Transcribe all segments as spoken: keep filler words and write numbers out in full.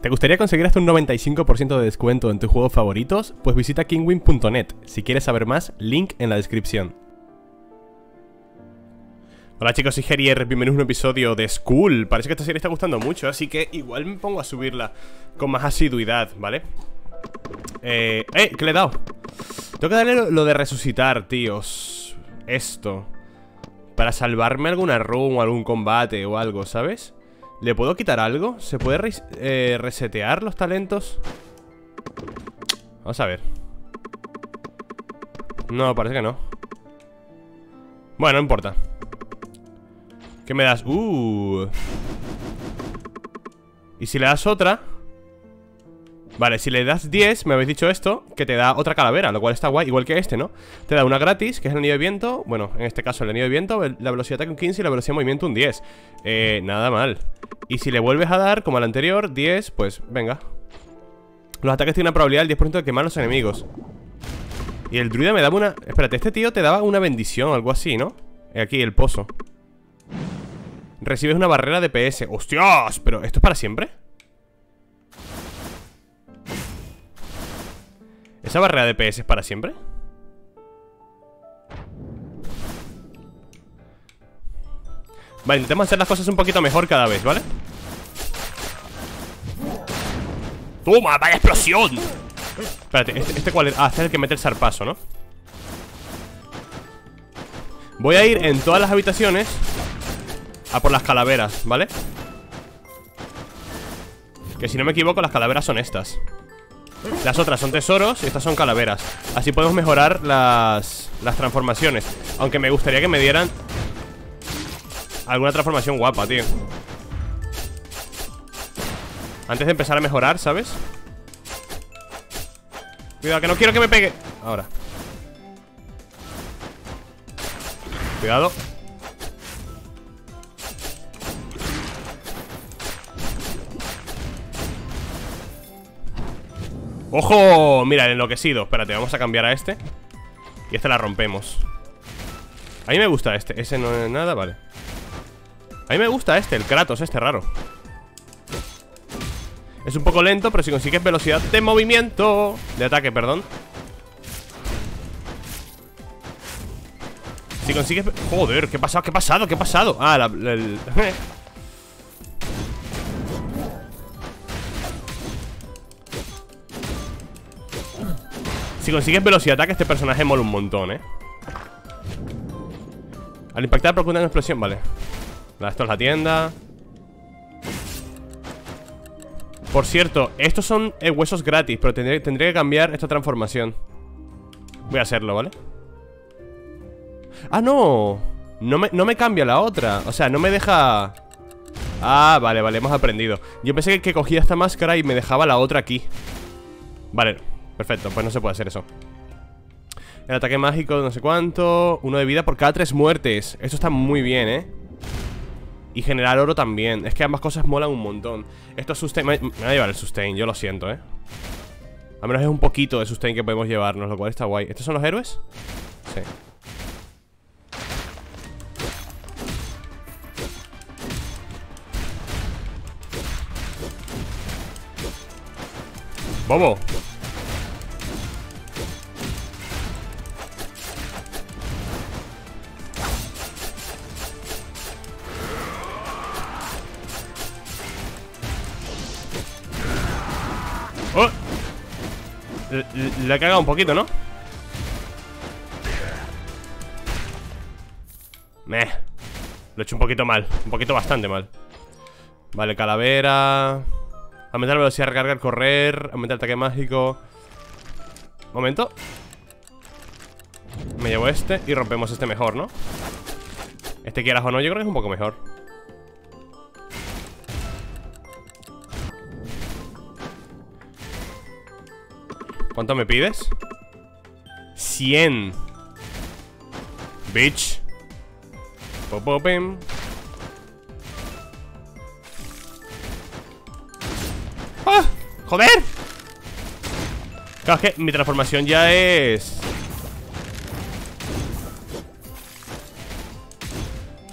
¿Te gustaría conseguir hasta un noventa y cinco por ciento de descuento en tus juegos favoritos? Pues visita kingwin punto net. Si quieres saber más, link en la descripción. Hola chicos, soy Gerier, bienvenidos a un episodio de School. Parece que esta serie está gustando mucho, así que igual me pongo a subirla con más asiduidad, ¿vale? Eh, ¡Eh! ¿Qué le he dado? Tengo que darle lo, lo de resucitar, tíos. Esto para salvarme alguna run o algún combate o algo, ¿sabes? ¿Le puedo quitar algo? ¿Se puede res eh, resetear los talentos? Vamos a ver. No, parece que no. Bueno, no importa. ¿Qué me das? Uh. ¿Y si le das otra? Vale, si le das diez, me habéis dicho esto, que te da otra calavera, lo cual está guay, igual que este, ¿no? Te da una gratis, que es el anillo de viento. Bueno, en este caso el anillo de viento, la velocidad de ataque un quince y la velocidad de movimiento un diez. Eh, nada mal. Y si le vuelves a dar, como al anterior, diez, pues venga. Los ataques tienen una probabilidad del diez por ciento de quemar a los enemigos. Y el druida me daba una... Espérate, este tío te daba una bendición, algo así, ¿no? Aquí, el pozo. Recibes una barrera de P S. ¡Hostias! ¿Pero esto es para siempre? ¿Esa barrera de P S es para siempre? Vale, intentemos hacer las cosas un poquito mejor cada vez, ¿vale? ¡Toma! ¡Vaya explosión! Espérate, ¿este, este cuál es? Ah, este es el que mete el zarpazo, ¿no? Voy a ir en todas las habitaciones a por las calaveras, ¿vale? Que si no me equivoco, las calaveras son estas. Las otras son tesoros y estas son calaveras. Así podemos mejorar las, las transformaciones. Aunque me gustaría que me dieran alguna transformación guapa, tío. Antes de empezar a mejorar, ¿sabes? Cuidado, que no quiero que me pegue. Ahora. Cuidado. ¡Ojo! Mira, el enloquecido. Espérate, vamos a cambiar a este. Y este la rompemos. A mí me gusta este. Ese no es nada, vale. A mí me gusta este, el Kratos, este raro. Es un poco lento, pero si consigues velocidad de movimiento, de ataque, perdón. Si consigues... Joder, ¿qué ha pasado? ¿Qué ha pasado? ¿Qué ha pasado? Ah, la... la el... Si consigues velocidad de ataque, este personaje mola un montón, ¿eh? Al impactar procura una explosión, vale. Esto es la tienda. Por cierto, estos son eh, huesos gratis, pero tendré, tendré que cambiar esta transformación. Voy a hacerlo, ¿vale? ¡Ah, no! No me, no me cambia la otra. O sea, no me deja... Ah, vale, vale, hemos aprendido. Yo pensé que, que cogía esta máscara y me dejaba la otra aquí. Vale, perfecto, pues no se puede hacer eso. El ataque mágico, no sé cuánto. Uno de vida por cada tres muertes. Esto está muy bien, ¿eh? Y generar oro también. Es que ambas cosas molan un montón. Esto es sustain. Me, me va a llevar el sustain, yo lo siento, ¿eh? Al menos es un poquito de sustain que podemos llevarnos, lo cual está guay. ¿Estos son los héroes? Sí. ¡Bobo! ¡Oh! Le, le he cagado un poquito, ¿no? Meh. Lo he hecho un poquito mal. Un poquito bastante mal. Vale, calavera. Aumentar la velocidad de recargar, correr. Aumentar el ataque mágico. Momento. Me llevo este y rompemos este mejor, ¿no? Este, quieras o no, yo creo que es un poco mejor. ¿Cuánto me pides? cien. Bitch. Popopim. ¡Ah! ¡Joder! Claro, es que mi transformación ya es...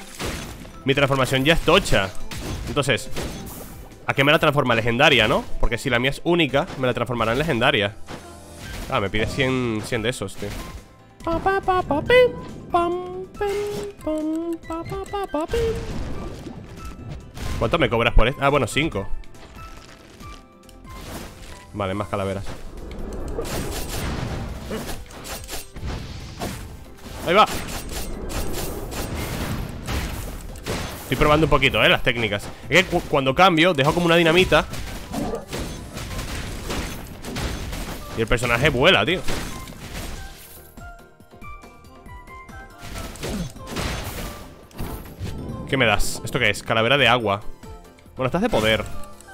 Mi transformación ya es tocha. Entonces, ¿a qué me la transforma? Legendaria, ¿no? Porque Porque si la mía es única, me la transformará en legendaria. Ah, me pide cien, cien de esos, tío. ¿Cuánto me cobras por esto? Ah, bueno, cinco. Vale, más calaveras. Ahí va. Estoy probando un poquito, eh, las técnicas. Es que cu cuando cambio, dejo como una dinamita y el personaje vuela, tío. ¿Qué me das? ¿Esto qué es? Calavera de agua. Bueno, estás de poder.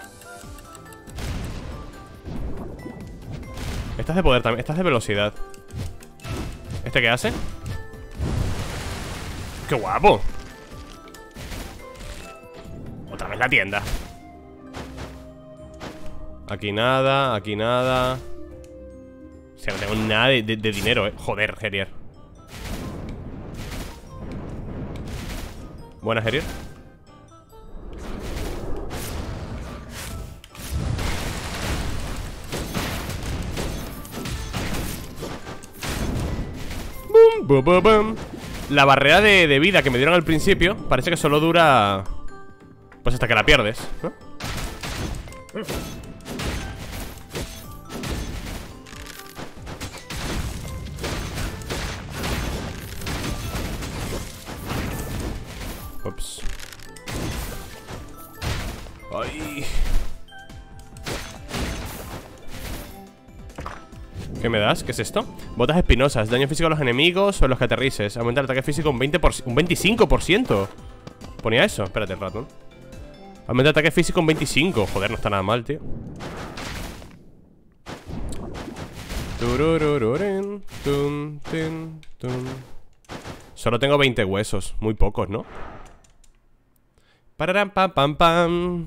Estás de poder también. Estás de velocidad. ¿Este qué hace? ¡Qué guapo! Otra vez la tienda. Aquí nada, aquí nada. O sea, no tengo nada de, de, de dinero, eh. Joder, Herier. Buena, Herier. Boom, boom, boom, boom. La barrera de, de vida que me dieron al principio parece que solo dura... pues hasta que la pierdes, ¿no? Ups. Ay. ¿Qué me das? ¿Qué es esto? Botas espinosas, daño físico a los enemigos o a los que aterrices. Aumenta el ataque físico un veinte por ciento, un veinticinco por ciento. Ponía eso, espérate el ratón. Aumenta el ataque físico un veinticinco. Joder, no está nada mal, tío. Tururururin, tum, tin, tum. Solo tengo veinte huesos, muy pocos, ¿no? Pararam, pam, pam, pam.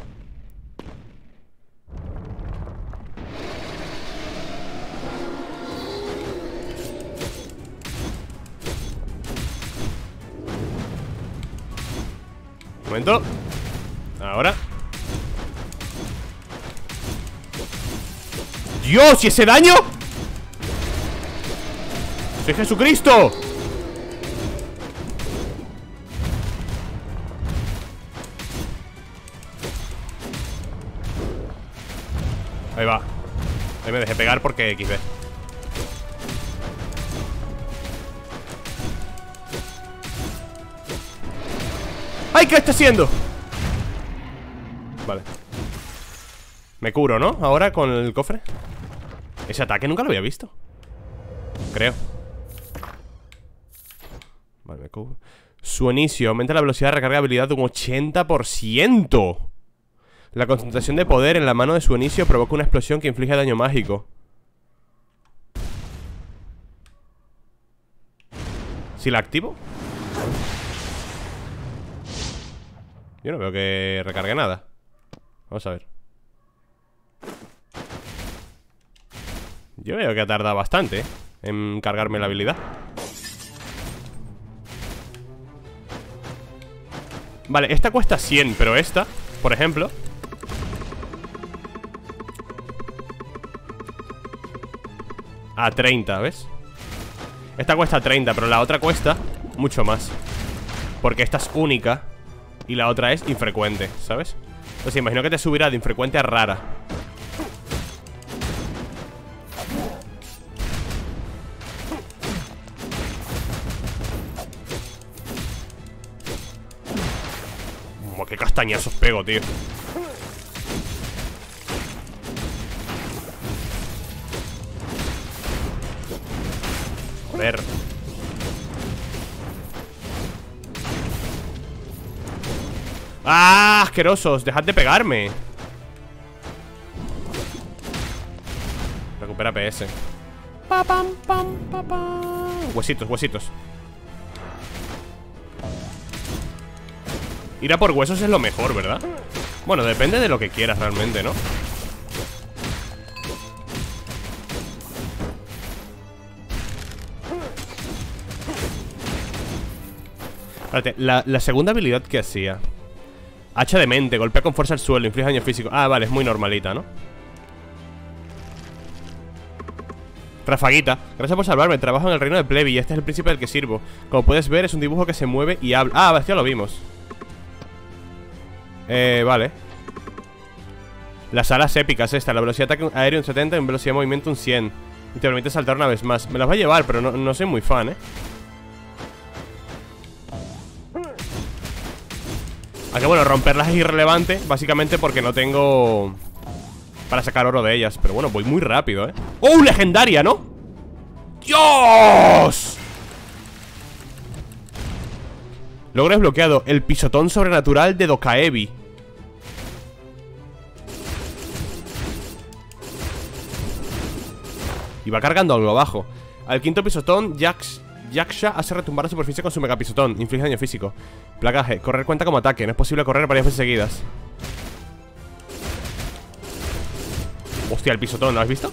Un momento. Ahora. ¡Dios! ¿Y ese daño? ¡Soy Jesucristo! Ahí va. Ahí me dejé pegar porque equis de. ¡Ay! ¿Qué está haciendo? Vale. Me curo, ¿no? Ahora con el cofre. Ese ataque nunca lo había visto. Creo. Vale, me cubro. Su inicio aumenta la velocidad de recarga de habilidad de un ochenta por ciento. La concentración de poder en la mano de su inicio provoca una explosión que inflige daño mágico. ¿Si la activo? Yo no veo que recargue nada. Vamos a ver. Yo veo que ha tardado bastante, ¿eh? En cargarme la habilidad. Vale, esta cuesta cien, pero esta, por ejemplo, a treinta, ¿ves? Esta cuesta treinta, pero la otra cuesta mucho más, porque esta es única y la otra es infrecuente, ¿sabes? Entonces imagino que te subirá de infrecuente a rara. Como qué castañazos pego, tío. Joder. ¡Ah! Asquerosos, dejad de pegarme. Recupera P S. Pa, pam, pam, pa, pam. Huesitos, huesitos. Ir a por huesos es lo mejor, ¿verdad? Bueno, depende de lo que quieras realmente, ¿no? Espérate, la, la segunda habilidad que hacía, hacha de mente, golpea con fuerza al suelo, inflige daño físico. Ah, vale, es muy normalita, ¿no? Rafaguita, gracias por salvarme, trabajo en el reino de Plebi y este es el príncipe del que sirvo. Como puedes ver es un dibujo que se mueve y habla. Ah, ya lo vimos. Eh, vale. Las alas épicas esta, la velocidad de ataque aéreo un setenta y en velocidad de movimiento un cien. Y te permite saltar una vez más. Me las va a llevar, pero no, no soy muy fan, eh. Aunque bueno, romperlas es irrelevante, básicamente porque no tengo para sacar oro de ellas. Pero bueno, voy muy rápido, eh. ¡Oh, legendaria!, ¿no? ¡Dios! Logro desbloqueado, el pisotón sobrenatural de Dokaebi. Y va cargando algo abajo. Al quinto pisotón, Jax, Yaksha hace retumbar la superficie con su megapisotón. Inflige daño físico. Placaje, correr cuenta como ataque. No es posible correr varias veces seguidas. Hostia, el pisotón, ¿lo has visto?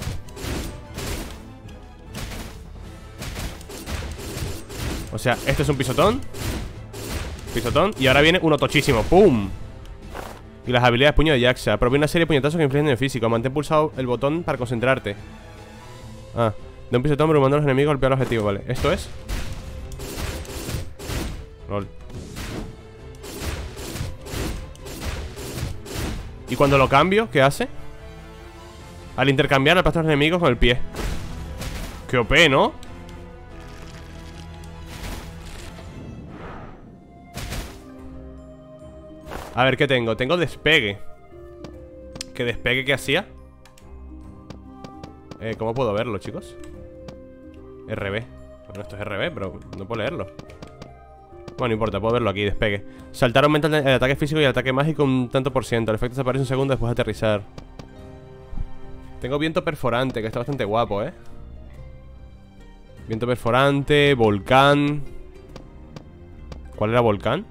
O sea, este es un pisotón. Pisotón, y ahora viene uno tochísimo. ¡Pum! Y las habilidades puño de Yaksha. Provee una serie de puñetazos que infligen daño físico. Mantén pulsado el botón para concentrarte. Ah, de un pisotón abrumando a los enemigos, golpear el objetivo, vale. ¿Esto es? Lol. ¿Y cuando lo cambio, qué hace? Al intercambiar, aplastar a los enemigos con el pie. Qué O P, ¿no? A ver, ¿qué tengo? Tengo despegue. ¿Qué despegue que hacía? Eh, ¿cómo puedo verlo, chicos? R B. Bueno, esto es R B, pero no puedo leerlo. Bueno, no importa, puedo verlo aquí, despegue. Saltar aumenta el, el ataque físico y el ataque mágico un tanto por ciento. El efecto desaparece un segundo después de aterrizar. Tengo viento perforante, que está bastante guapo, ¿eh? Viento perforante, volcán. ¿Cuál era volcán?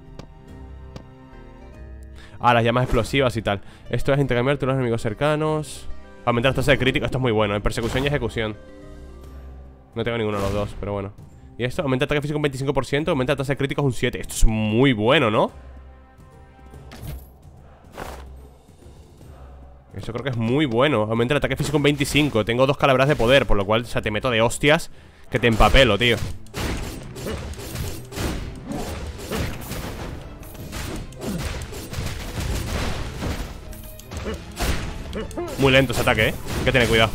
Ah, las llamas explosivas y tal. Esto es intercambiar todos los enemigos cercanos. Aumentar la tasa de crítico, esto es muy bueno. En persecución y ejecución. No tengo ninguno de los dos, pero bueno. Y esto, aumenta el ataque físico un veinticinco por ciento. Aumenta la tasa de críticos un siete. Esto es muy bueno, ¿no? Eso creo que es muy bueno. Aumenta el ataque físico un veinticinco. Tengo dos calabras de poder, por lo cual, o sea, te meto de hostias que te empapelo, tío. Muy lento ese ataque, eh. Hay que tener cuidado.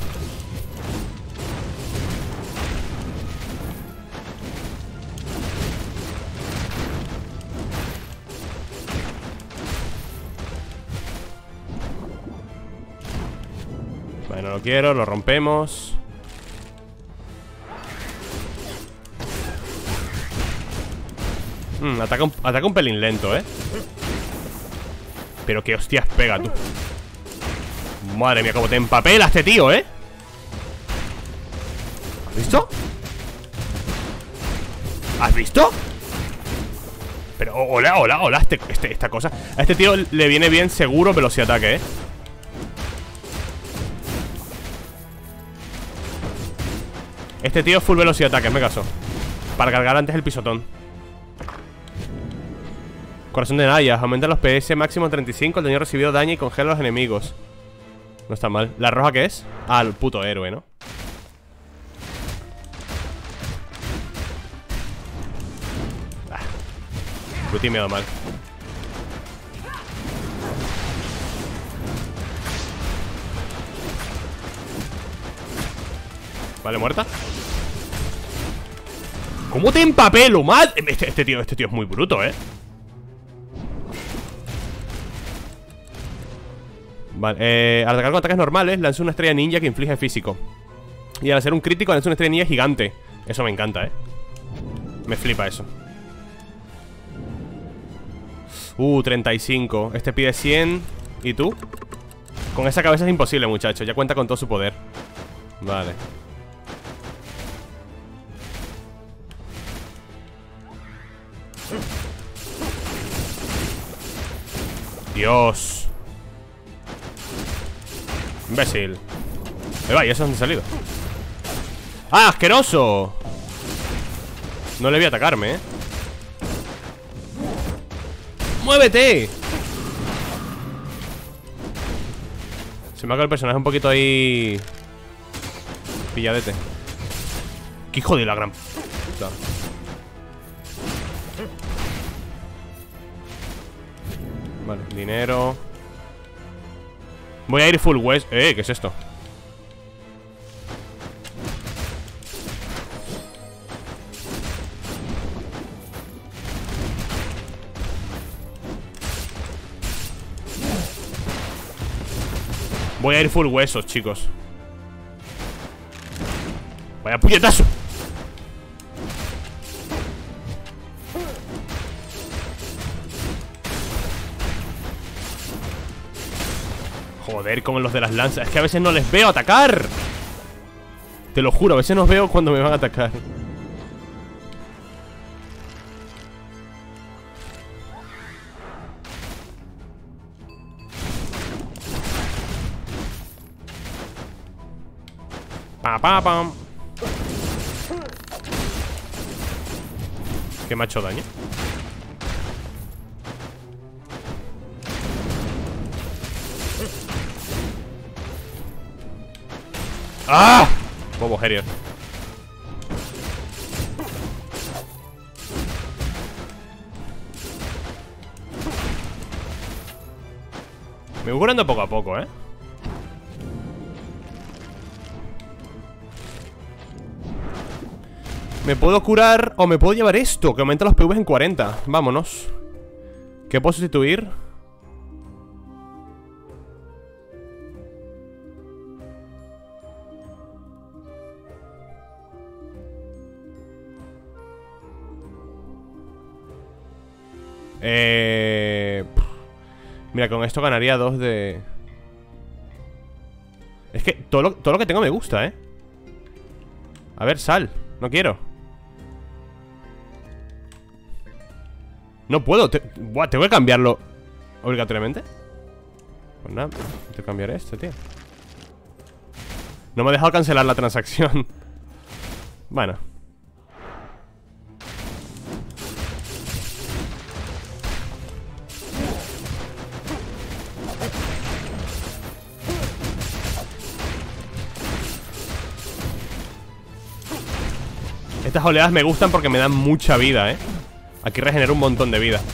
Vale, no lo quiero, lo rompemos. Mm, ataca, un, ataca un pelín lento, eh. Pero qué hostias pega, tú. Madre mía, como te empapela este tío, ¿eh? ¿Has visto? ¿Has visto? Pero, hola, hola, hola este, este, esta cosa. A este tío le viene bien seguro velocidad de ataque, ¿eh? Este tío full velocidad de ataque, me caso. Para cargar antes el pisotón. Corazón de Naya, aumenta los P S máximo treinta y cinco. El daño recibido daña y congela a los enemigos. No está mal. ¿La roja qué es? Ah, el puto héroe, ¿no? Ah. Bruti me ha dado mal. Vale, muerta. ¿Cómo te empapelo, mal? Este, este tío, este tío es muy bruto, ¿eh? Vale, eh, al atacar con ataques normales lanza una estrella ninja que inflige físico. Y al hacer un crítico lanza una estrella ninja gigante. Eso me encanta, eh. Me flipa eso. Uh, treinta y cinco. Este pide cien. ¿Y tú? Con esa cabeza es imposible, muchacho. Ya cuenta con todo su poder. Vale. Dios. Imbécil. Ahí va, ¿y eso dónde ha salido? ¡Ah, asqueroso! No le voy a atacarme, ¿eh? ¡Muévete! Se me ha quedado el personaje un poquito ahí pilladete. ¡Qué hijo de la gran puta! Vale, dinero. Voy a ir full west. Eh, ¿qué es esto? Voy a ir full huesos, chicos. Vaya puñetazo. Joder, como los de las lanzas. Es que a veces no les veo atacar. Te lo juro, a veces no veo cuando me van a atacar. Pa, pa, pam. Que me ha hecho daño. ¡Ah! Bobo Herier. Me voy curando poco a poco, ¿eh? Me puedo curar o me puedo llevar esto, que aumenta los P Vs en cuarenta. Vámonos. ¿Qué puedo sustituir? Eh... Mira, con esto ganaría dos de... Es que todo lo, todo lo que tengo me gusta, ¿eh? A ver, sal. No quiero. No puedo. Te... Buah, ¿tengo que cambiarlo obligatoriamente? Pues nada, tengo que cambiar esto, tío. No me ha dejado cancelar la transacción. Bueno. Estas oleadas me gustan porque me dan mucha vida, ¿eh? Aquí regenero un montón de vida.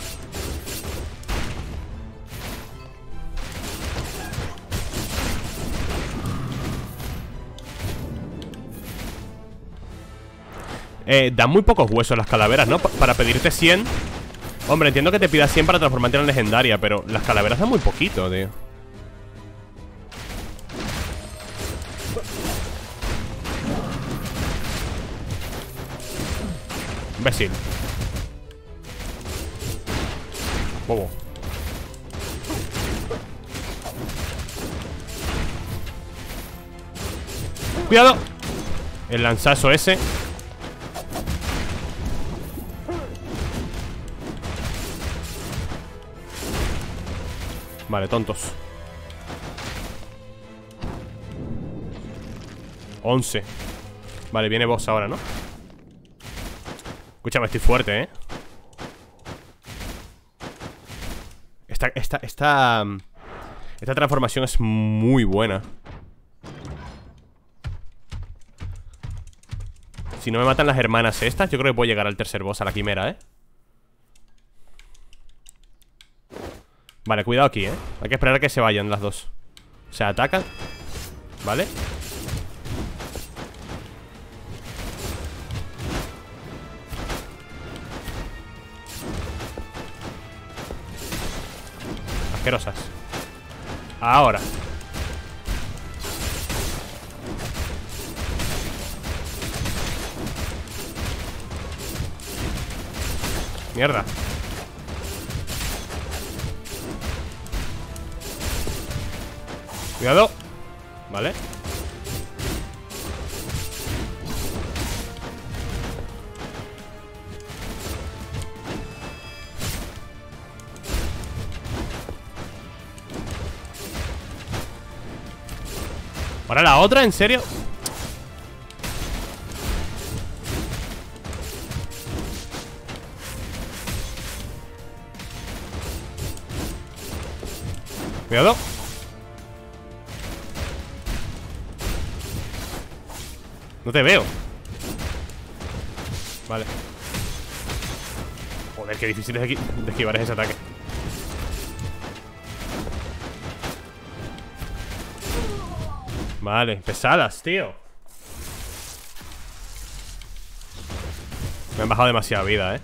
Eh, dan muy pocos huesos las calaveras, ¿no? Pa- para pedirte cien. Hombre, entiendo que te pidas cien para transformarte en legendaria, pero las calaveras dan muy poquito, tío. Imbécil. Bobo. Cuidado. El lanzazo ese. Vale, tontos. Once. Vale, viene boss ahora, ¿no? Escúchame, estoy fuerte, ¿eh? Esta, esta, esta... Esta transformación es muy buena. Si no me matan las hermanas estas, yo creo que puedo llegar al tercer boss, a la quimera, ¿eh? Vale, cuidado aquí, ¿eh? Hay que esperar a que se vayan las dos. Se atacan. Vale. Asquerosas. Ahora. Mierda. Cuidado. Vale. Ahora la otra, ¿en serio? Cuidado. No te veo. Vale. Joder, qué difícil es de, de esquivar ese ataque. Vale, pesadas, tío. Me han bajado demasiada vida, eh.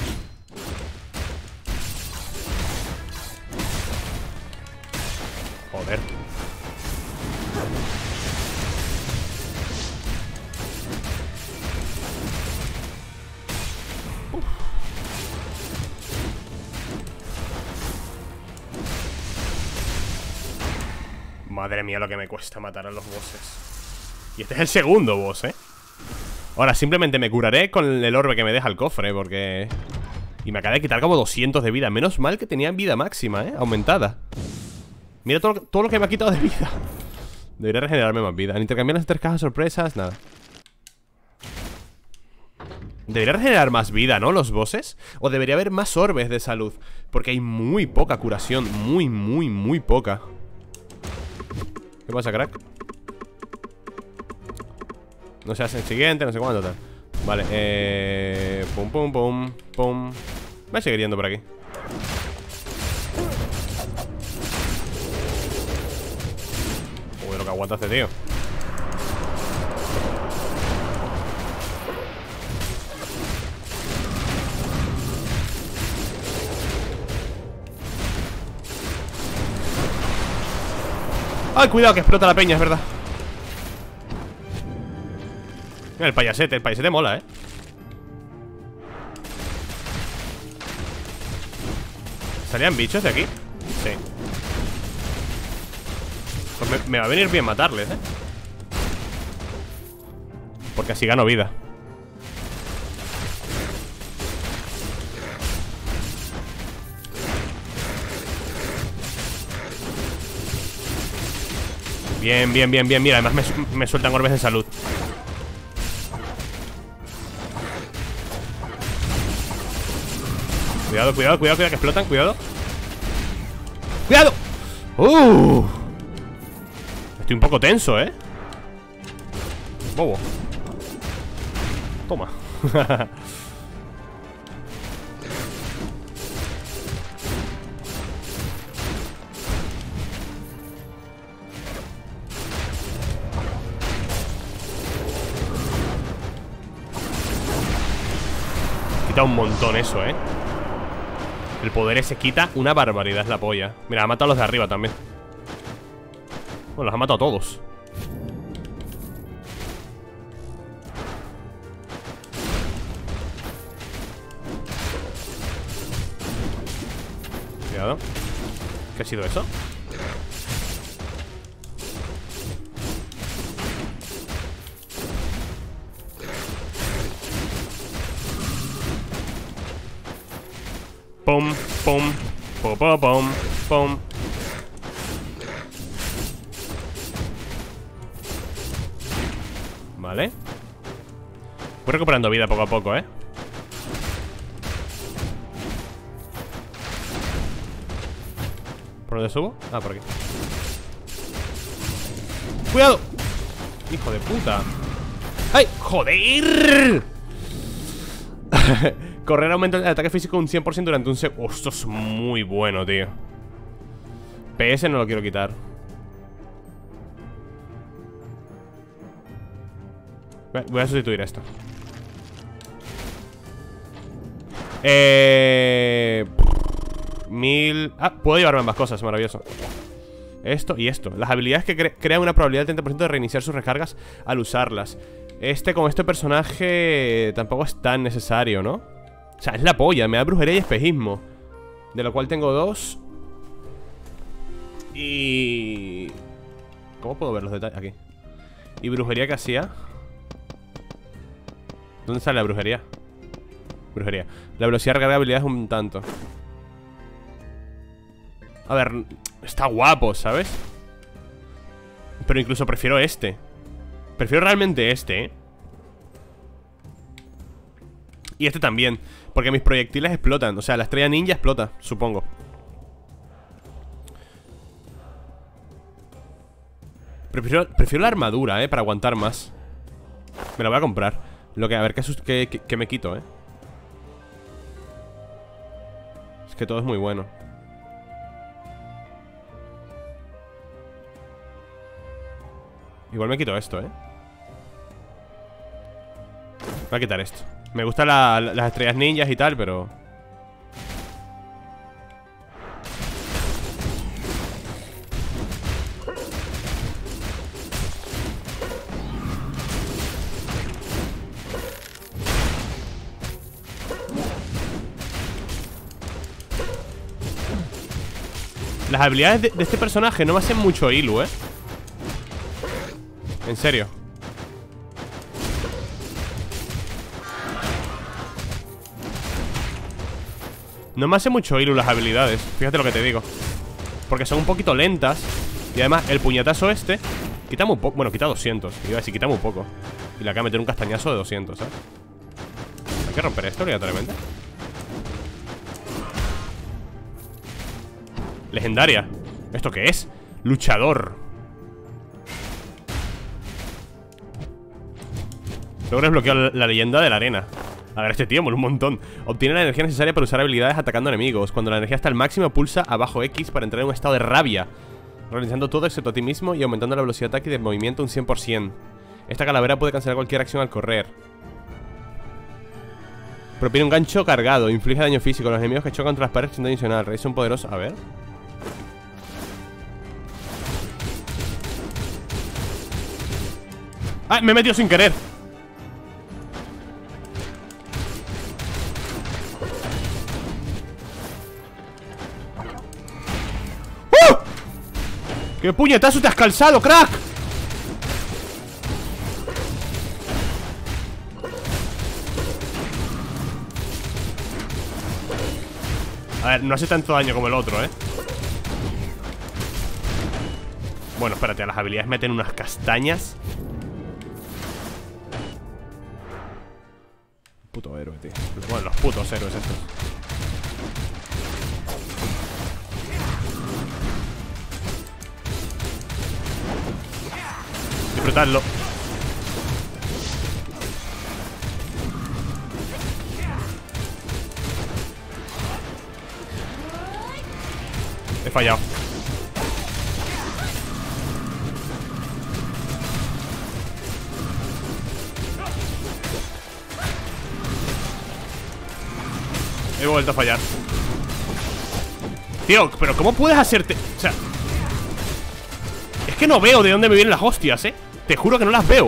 Joder. Uf. Madre mía lo que me cuesta matar a los bosses. Y este es el segundo boss, eh. Ahora simplemente me curaré con el orbe que me deja el cofre, porque... Y me acaba de quitar como doscientos de vida. Menos mal que tenía vida máxima, eh, aumentada. Mira todo, todo lo que me ha quitado de vida. Debería regenerarme más vida. Al intercambiar las tres cajas sorpresas, nada. Debería regenerar más vida, ¿no? Los bosses. O debería haber más orbes de salud, porque hay muy poca curación. Muy, muy, muy poca. ¿Qué pasa, crack? No se hace el siguiente, no sé cuándo tal. Vale, eh... Pum, pum, pum, pum. Me sigue yendo por aquí. Uy, lo que aguanta este tío. Ay, cuidado que explota la peña, es verdad. Mira, el payasete, el payasete mola, eh. ¿Salían bichos de aquí? Sí. Pues me, me va a venir bien matarles, eh. Porque así gano vida. Bien, bien, bien, bien. Mira, además me, me sueltan orbes de salud. Cuidado, cuidado, cuidado, cuidado, que explotan, cuidado. ¡Cuidado! ¡Uh! Estoy un poco tenso, ¿eh? Bobo. Toma. Quita un montón eso, ¿eh? El poder ese quita una barbaridad, es la polla. Mira, ha matado a los de arriba también. Bueno, los ha matado a todos. Cuidado. ¿Qué ha sido eso? Pum, pum, pum, pum, pum, pum. Vale. Voy recuperando vida poco a poco, ¿eh? ¿Por dónde subo? Ah, por aquí. ¡Cuidado! ¡Hijo de puta! ¡Ay! ¡Joder! Correr aumenta el ataque físico un cien por ciento durante un segundo. Oh, esto es muy bueno, tío. P S no lo quiero quitar. Voy a sustituir esto. Eh... Mil... Ah, puedo llevarme ambas cosas, maravilloso. Esto y esto. Las habilidades que cre crean una probabilidad del treinta por ciento de reiniciar sus recargas al usarlas. Este, con este personaje, tampoco es tan necesario, ¿no? O sea, es la polla, me da brujería y espejismo, de lo cual tengo dos. Y... ¿cómo puedo ver los detalles? Aquí. ¿Y brujería que hacía? ¿Dónde sale la brujería? Brujería. La velocidad de recarga de habilidades un tanto. A ver, está guapo, ¿sabes? Pero incluso prefiero este. Prefiero realmente este, ¿eh? Y este también, porque mis proyectiles explotan. O sea, la estrella ninja explota, supongo. Prefiero, prefiero la armadura, eh, para aguantar más. Me la voy a comprar. Lo que, a ver, qué, qué, qué, qué me quito, eh. Es que todo es muy bueno. Igual me quito esto, eh. Voy a quitar esto. Me gustan la, la, las estrellas ninjas y tal, pero... Las habilidades de, de este personaje no me hacen mucho ilu, eh. En serio. No me hace mucho ilu las habilidades. Fíjate lo que te digo. Porque son un poquito lentas. Y además el puñetazo este quita muy poco. Bueno, quita doscientos. Iba a decir, quita muy poco. Y le acaba de meter un castañazo de doscientos, ¿sabes? Hay que romper esto obligatoriamente. Legendaria. ¿Esto qué es? Luchador. Luego desbloqueo la, la leyenda de la arena. A ver, este tío mola un montón. Obtiene la energía necesaria para usar habilidades atacando enemigos. Cuando la energía está al máximo, pulsa abajo X para entrar en un estado de rabia, realizando todo excepto a ti mismo y aumentando la velocidad de ataque y de movimiento un cien por cien. Esta calavera puede cancelar cualquier acción al correr. Propone un gancho cargado. Inflige daño físico a los enemigos que chocan contra las paredes sin daño adicional. Realiza un poderoso... A ver... ¡Ah! Me he metido sin querer. ¡Uh! ¡Qué puñetazo te has calzado, crack! A ver, no hace tanto daño como el otro, ¿eh? Bueno, espérate, a las habilidades meten unas castañas. Puto héroe, tío. Bueno, los putos héroes estos. Disfrutadlo. He fallado. He vuelto a fallar. Tío, pero ¿cómo puedes hacerte? O sea, es que no veo de dónde me vienen las hostias, eh. Te juro que no las veo.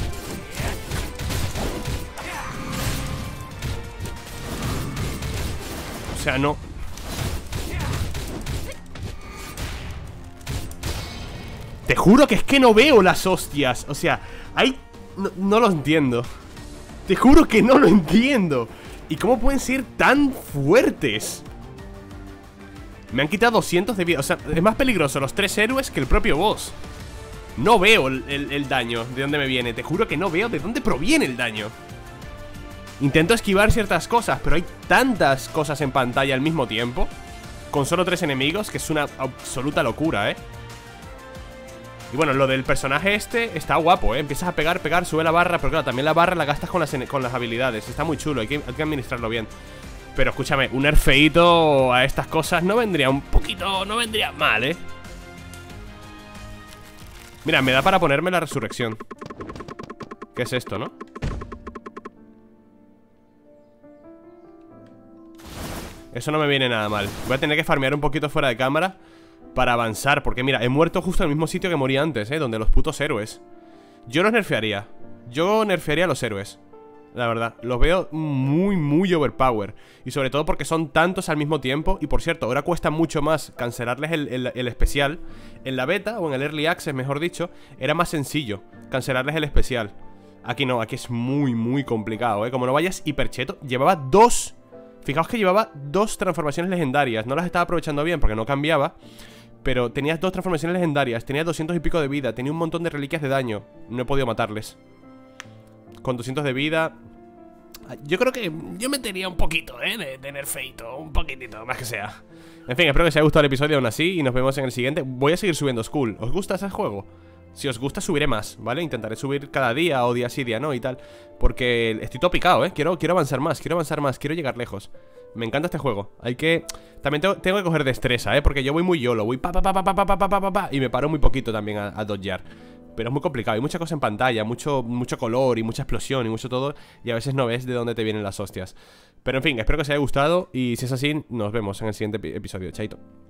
O sea, no. Te juro que es que no veo las hostias. O sea, hay... No, no lo entiendo. Te juro que no lo entiendo. ¿Y cómo pueden ser tan fuertes? Me han quitado doscientos de vida. O sea, es más peligroso los tres héroes que el propio boss. No veo el, el, el daño. ¿De dónde me viene? Te juro que no veo de dónde proviene el daño. Intento esquivar ciertas cosas, pero hay tantas cosas en pantalla al mismo tiempo, con solo tres enemigos, que es una absoluta locura, ¿eh? Y bueno, lo del personaje este está guapo, ¿eh? Empiezas a pegar, pegar, sube la barra. Pero claro, también la barra la gastas con las, con las habilidades. Está muy chulo, hay que, hay que administrarlo bien. Pero escúchame, un nerfeito a estas cosas no vendría un poquito... No vendría mal, ¿eh? Mira, me da para ponerme la resurrección. ¿Qué es esto, no? Eso no me viene nada mal. Voy a tener que farmear un poquito fuera de cámara para avanzar, porque mira, he muerto justo en el mismo sitio que morí antes, ¿eh? Donde los putos héroes. Yo los nerfearía. Yo nerfearía a los héroes, la verdad. Los veo muy, muy overpower. Y sobre todo porque son tantos al mismo tiempo. Y por cierto, ahora cuesta mucho más cancelarles el, el, el especial. En la beta, o en el Early Access, mejor dicho, era más sencillo cancelarles el especial. Aquí no, aquí es muy, muy complicado, ¿eh? Como no vayas hipercheto. Llevaba dos... Fijaos que llevaba dos transformaciones legendarias. No las estaba aprovechando bien porque no cambiaba, pero tenías dos transformaciones legendarias. Tenías doscientos y pico de vida. Tenía un montón de reliquias de daño. No he podido matarles. Con doscientos de vida. Yo creo que yo metería un poquito, ¿eh? De, de nerfeito. Un poquitito, más que sea. En fin, espero que os haya gustado el episodio aún así. Y nos vemos en el siguiente. Voy a seguir subiendo Skull. ¿Os gusta ese juego? Si os gusta subiré más, ¿vale? Intentaré subir cada día o día sí, día no y tal. Porque estoy todo picado, ¿eh? Quiero, quiero avanzar más, quiero avanzar más, quiero llegar lejos. Me encanta este juego. Hay que... También tengo, tengo que coger destreza, ¿eh? Porque yo voy muy YOLO. Voy pa pa pa pa pa pa pa pa pa pa y me paro muy poquito también a, a dodgear. Pero es muy complicado, hay mucha cosa en pantalla, mucho, mucho color y mucha explosión y mucho todo. Y a veces no ves de dónde te vienen las hostias. Pero en fin, espero que os haya gustado. Y si es así, nos vemos en el siguiente episodio. Chaito.